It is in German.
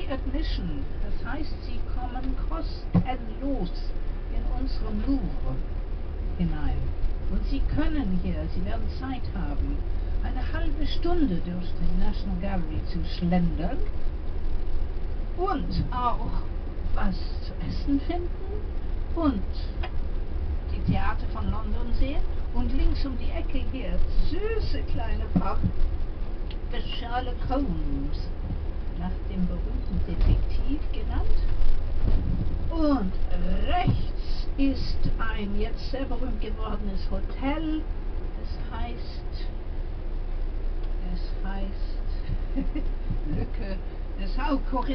Free Admission, das heißt, Sie kommen kostenlos in unseren Louvre hinein. Und Sie können hier, Sie werden Zeit haben, eine halbe Stunde durch die National Gallery zu schlendern und auch was zu essen finden und die Theater von London sehen. Und links um die Ecke hier, süße kleine Pub des Sherlock Holmes, nach dem berühmten Detektiv genannt. Und rechts ist ein jetzt sehr berühmt gewordenes Hotel. Es heißt Lücke des Hauptkorridors.